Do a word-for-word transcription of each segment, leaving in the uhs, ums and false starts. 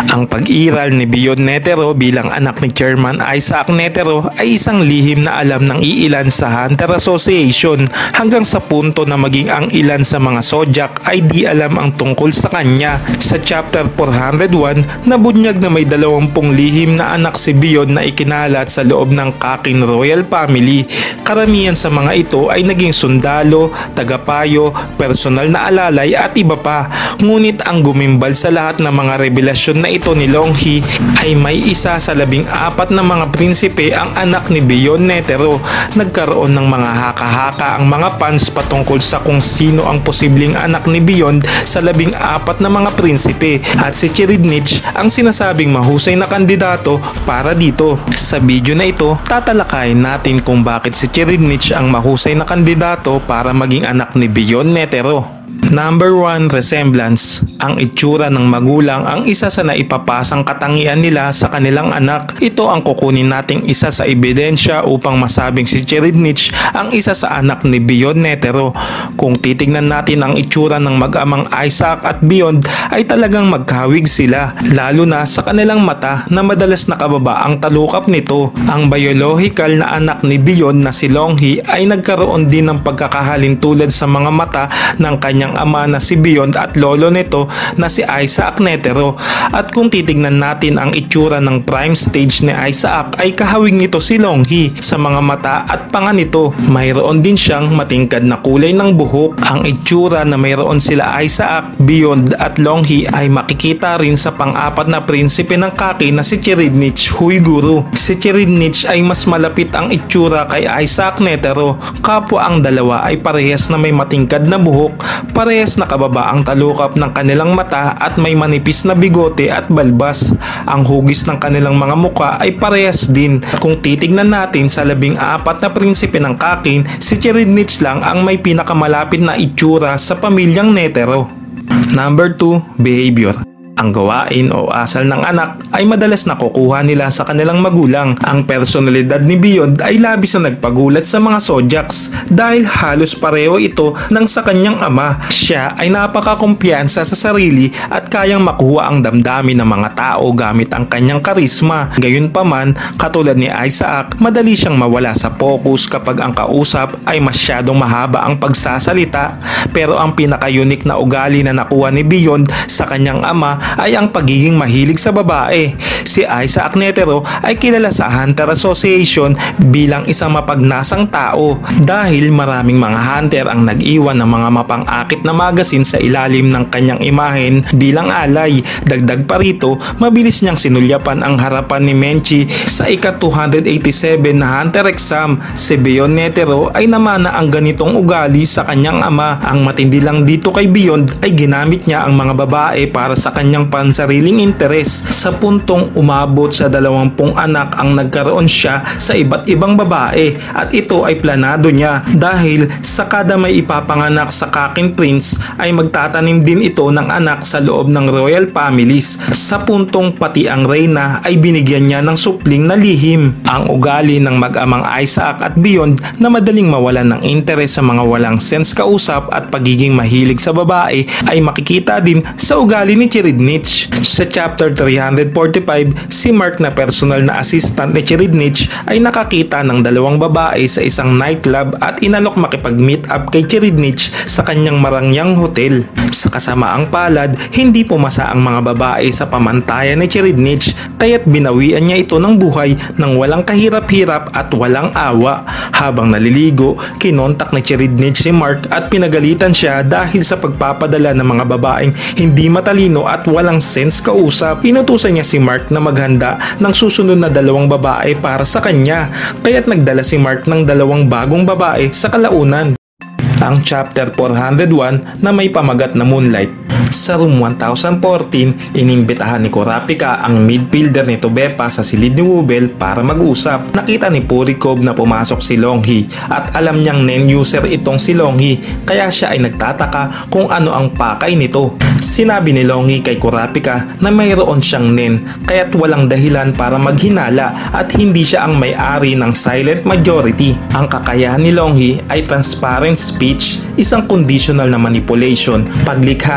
Ang pag-iral ni Beyond Netero bilang anak ni Chairman Isaac Netero ay isang lihim na alam ng iilan sa Hunter Association hanggang sa punto na maging ang ilan sa mga Zodiac ay di alam ang tungkol sa kanya. Sa chapter four oh one, nabunyag na may dalawampung lihim na anak si Beyond na ikinalat sa loob ng Kakin Royal Family. Karamihan sa mga ito ay naging sundalo, tagapayo, personal na alalay at iba pa. Ngunit ang gumimbal sa lahat ng mga revelasyon na ito ni Longhee ay may isa sa labing apat na mga prinsipe ang anak ni Beyond Netero. Nagkaroon ng mga haka-haka ang mga fans patungkol sa kung sino ang posibleng anak ni Beyond sa labing apat na mga prinsipe at si Chiridnich ang sinasabing mahusay na kandidato para dito. Sa video na ito, tatalakayin natin kung bakit si Chiridnich ang mahusay na kandidato para maging anak ni Beyond Netero. Number one, resemblance. Ang itsura ng magulang ang isa sa naipapasang katangian nila sa kanilang anak. Ito ang kukunin nating isa sa ebidensya upang masabing si Chiridnich ang isa sa anak ni Beyond Netero. Kung titignan natin ang itsura ng mag-amang Isaac at Beyond ay talagang magkahawig sila, lalo na sa kanilang mata na madalas nakababa ang talukap nito. Ang biological na anak ni Beyond na si Longhee ay nagkaroon din ng pagkakahalin tulad sa mga mata ng kanyang ama na si Beyond at lolo nito na si Isaac Netero. At kung titignan natin ang itsura ng prime stage ni Isaac ay kahawig nito si Longhee sa mga mata at panga nito. Mayroon din siyang matingkad na kulay ng buhok. Ang itsura na mayroon sila Isaac, Beyond at Longhee ay makikita rin sa pang-apat na prinsipe ng Kaki na si Chiridnich Huiguru. Si Chiridnich ay mas malapit ang itsura kay Isaac Netero, kapwa ang dalawa ay parehas na may matingkad na buhok, parehas nakababa ang talukap ng kanilang mata at may manipis na bigote at balbas. Ang hugis ng kanilang mga muka ay parehas din. Kung titignan natin sa labing apat na prinsipe ng Kakin, si Chiridnich lang ang may pinakamalapit na itsura sa pamilyang Netero. Number two, behavior. Ang gawain o asal ng anak ay madalas nakukuha nila sa kanilang magulang. Ang personalidad ni Beyond ay labis na nagpagulat sa mga Zodiacs dahil halos pareho ito ng sa kanyang ama. Siya ay napakakumpiyansa sa sarili at kayang makuha ang damdamin ng mga tao gamit ang kanyang karisma. Gayunpaman, katulad ni Isaac, madali siyang mawala sa focus kapag ang kausap ay masyadong mahaba ang pagsasalita. Pero ang pinaka-unique na ugali na nakuha ni Beyond sa kanyang ama ay ang pagiging mahilig sa babae. Si Isaac Netero ay kilala sa Hunter Association bilang isang mapagnasang tao dahil maraming mga hunter ang nag-iwan ng mga mapang-akit na magasin sa ilalim ng kanyang imahen bilang alay. Dagdag pa rito, mabilis niyang sinulyapan ang harapan ni Menchi sa ika two eighty-seven na hunter exam. Si Beyond Netero ay namana ang ganitong ugali sa kanyang ama. Ang matindi lang dito kay Beyond ay ginamit niya ang mga babae para sa kanyang pansariling interes sa puntong umabot sa dalawampung anak ang nagkaroon siya sa iba't ibang babae, at ito ay planado niya dahil sa kada may ipapanganak sa Kakin Prince ay magtatanim din ito ng anak sa loob ng royal families, sa puntong pati ang reyna ay binigyan niya ng supling na lihim. Ang ugali ng mag-amang Isaac at Beyond na madaling mawalan ng interes sa mga walang sense kausap at pagiging mahilig sa babae ay makikita din sa ugali ni Chiridnich. Sa chapter three forty-five, si Mark na personal na assistant ni Chiridnich ay nakakita ng dalawang babae sa isang nightclub at inalok makipag-meet up kay Chiridnich sa kanyang marangyang hotel. Sa kasamaang palad, hindi pumasa ang mga babae sa pamantayan ni Chiridnich, kaya't binawian niya ito ng buhay ng walang kahirap-hirap at walang awa. Habang naliligo, kinontak ni Chiridnich si Mark at pinagalitan siya dahil sa pagpapadala ng mga babaeng hindi matalino at walang sense kausap. Inutusan niya si Mark na maghanda ng susunod na dalawang babae para sa kanya, kaya't nagdala si Mark ng dalawang bagong babae sa kalaunan. Ang chapter four oh one na may pamagat na Moonlight. Sa room one thousand fourteen, inimbitahan ni Kurapika ang midfielder ni Tobepa sa silid ni Wubel para mag-usap. Nakita ni Purikov na pumasok si Longhee at alam niyang nen user itong si Longhee, kaya siya ay nagtataka kung ano ang pakay nito. Sinabi ni Longhee kay Kurapika na mayroon siyang nen, kaya't walang dahilan para maghinala at hindi siya ang may-ari ng silent majority. Ang kakayahan ni Longhee ay transparent speech, isang conditional na manipulation, paglikha ng kontra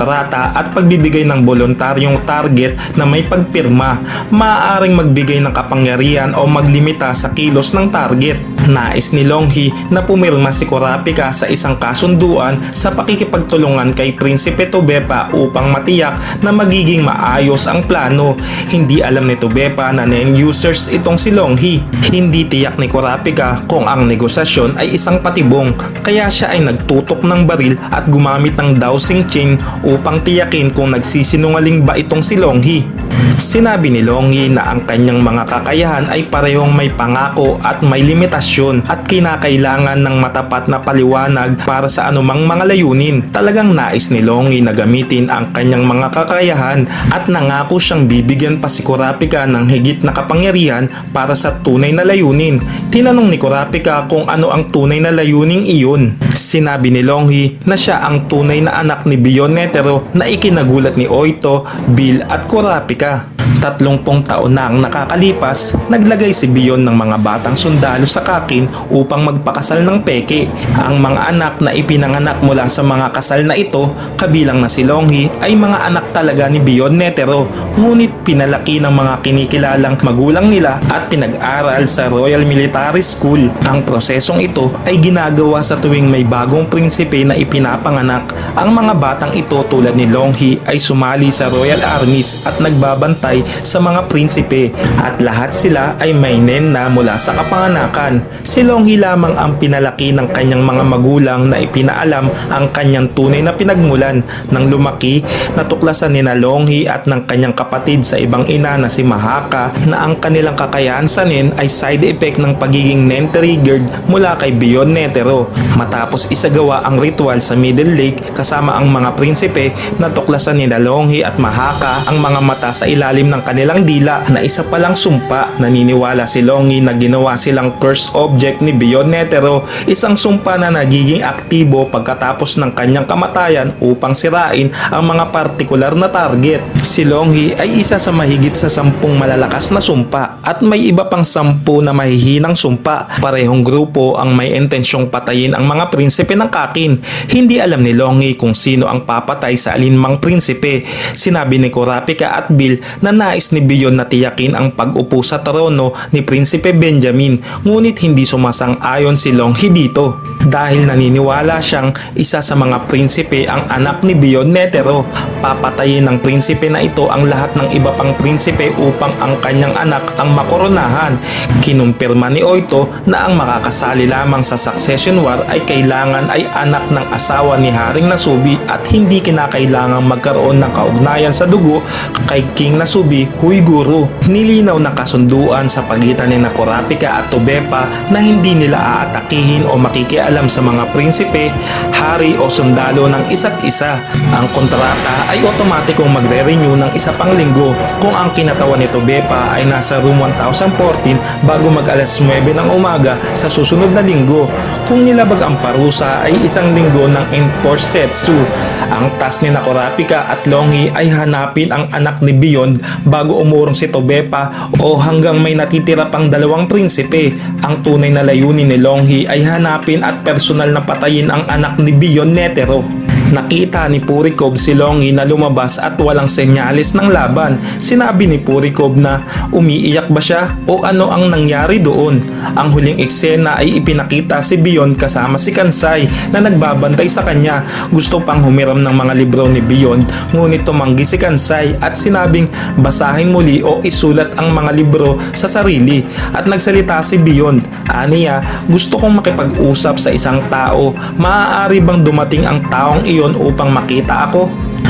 kontrata at pagbibigay ng voluntaryong target na may pagpirma, maaaring magbigay ng kapangyarihan o maglimita sa kilos ng target. Nais ni Longhee na pumirma si Kurapika sa isang kasunduan sa pakikipagtulungan kay Prinsipe Tubepa upang matiyak na magiging maayos ang plano. Hindi alam ni Tubepa na non-users itong si Longhee. Hindi tiyak ni Kurapika kung ang negosasyon ay isang patibong, kaya siya ay nagtutok ng baril at gumamit ng dowsing chain upang tiyakin kung nagsisinungaling ba itong si Longhee. Sinabi ni Longhee na ang kanyang mga kakayahan ay parehong may pangako at may limitasyon at kinakailangan ng matapat na paliwanag para sa anumang mga layunin. Talagang nais ni Longhee na gamitin ang kanyang mga kakayahan at nangako siyang bibigyan pa si Kurapika ng higit na kapangyarihan para sa tunay na layunin. Tinanong ni Kurapika kung ano ang tunay na layuning iyon. Sinabi ni Longhee na siya ang tunay na anak ni Bion Netero na ikinagulat ni Oito, Bill at Kurapika. Tatlongpong taon na ang nakakalipas, naglagay si Bion ng mga batang sundalo sa Kakin upang magpakasal ng peke. Ang mga anak na ipinanganak mula sa mga kasal na ito, kabilang na si Longhee, ay mga anak talaga ni Bion Netero, ngunit pinalaki ng mga kinikilalang magulang nila at pinag-aral sa Royal Military School. Ang prosesong ito ay ginagawa sa tuwing may bagong prinsipe na ipinapanganak. Ang mga batang ito tulad ni Longhee ay sumali sa Royal Armies at nagbabantay sa mga prinsipe at lahat sila ay may nen na mula sa kapanganakan. Si Longhee lamang ang pinalaki ng kanyang mga magulang na ipinaalam ang kanyang tunay na pinagmulan. Nang lumaki, natuklasan ni na Longhee at ng kanyang kapatid sa ibang ina na si Mahaka na ang kanilang kakayahan sa nen ay side effect ng pagiging nen triggered mula kay Bion Netero. Matapos isagawa ang ritual sa Middle Lake kasama ang mga prinsipe, natuklasan ni na Longhee at Mahaka ang mga mata sa ilalim ng kanilang dila na isa palang sumpa. Naniniwala si Longhee na ginawa silang cursed object ni Bion Netero, isang sumpa na nagiging aktibo pagkatapos ng kanyang kamatayan upang sirain ang mga partikular na target. Si Longhee ay isa sa mahigit sa sampung malalakas na sumpa at may iba pang sampu na mahihinang sumpa. Parehong grupo ang may intensyong patayin ang mga prinsipe ng Kakin. Hindi alam ni Longhee kung sino ang papatay sa alinmang prinsipe. Sinabi ni Kurapika at Bill na nais ni Bion na tiyakin ang pag-upo sa trono ni Prinsipe Benjamin, ngunit hindi sumasang-ayon si Longhee dito dahil naniniwala siyang isa sa mga prinsipe ang anak ni Bion Netero. Papatayin ng prinsipe na ito ang lahat ng iba pang prinsipe upang ang kanyang anak ang makoronahan. Kinumpirma ni Oito na ang makakasali lamang sa Succession War ay kailangan ay anak ng asawa ni Haring Nasubi at hindi kinakailangang magkaroon ng kaugnayan sa dugo kay King Nasubi Huiguru. Nilinaw na kasunduan sa pagitan ni Kurapika at Tubepa na hindi nila aatakihin o makikialam sa mga prinsipe, hari o sundalo ng isa't isa. Ang kontrata ay otomatikong magre-renew ng isa pang linggo kung ang kinatawan ni Tubepa ay nasa room one thousand fourteen bago mag alas nuwebe ng umaga sa susunod na linggo. Kung nilabag ang parusa ay isang linggo ng enforced setsu. Ang task ni Kurapika at Longhee ay hanapin ang anak ni Bion bago umurong si Tubepa o hanggang may natitira pang dalawang prinsipe. Ang tunay na layunin ni Longhee ay hanapin at personal na patayin ang anak ni Bion Netero. Nakita ni Purikov si Longhee na lumabas at walang senyales ng laban. Sinabi ni Purikov na umiiyak ba siya o ano ang nangyari doon. Ang huling eksena ay ipinakita si Bion kasama si Kansai na nagbabantay sa kanya. Gusto pang humiram ng mga libro ni Bion, ngunit tumanggi si Kansai at sinabing basahin muli o isulat ang mga libro sa sarili. At nagsalita si Bion, aniya, gusto kong makipag-usap sa isang tao. Maaari bang dumating ang taong iyon upang makita ako?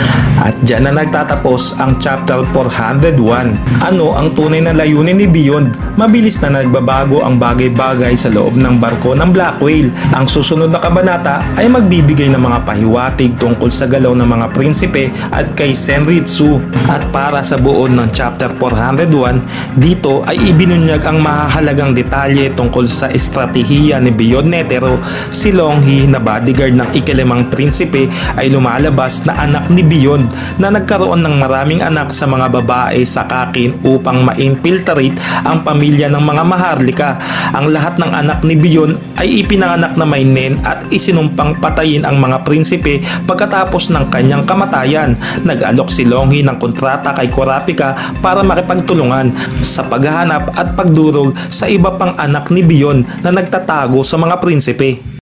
At dyan na nagtatapos ang chapter four hundred one. Ano ang tunay na layunin ni Bion? Mabilis na nagbabago ang bagay-bagay sa loob ng barko ng Black Whale. Ang susunod na kabanata ay magbibigay ng mga pahiwatig tungkol sa galaw ng mga prinsipe at kay Senritsu. At para sa buo ng chapter four hundred one, dito ay ibinunyag ang mahahalagang detalye tungkol sa estratehiya ni Bion Netero. Si Longhee na bodyguard ng ikalimang prinsipe ay lumalabas na anak ni Bion. Lord na nagkaroon ng maraming anak sa mga babae sa Kakin upang ma-infiltrate ang pamilya ng mga Maharlika. Ang lahat ng anak ni Biyon ay ipinanganak na may nen at isinumpang patayin ang mga prinsipe pagkatapos ng kanyang kamatayan. Nag-alok si Longhi ng kontrata kay Kurapika para makipagtulungan sa paghahanap at pagdurog sa iba pang anak ni Biyon na nagtatago sa mga prinsipe.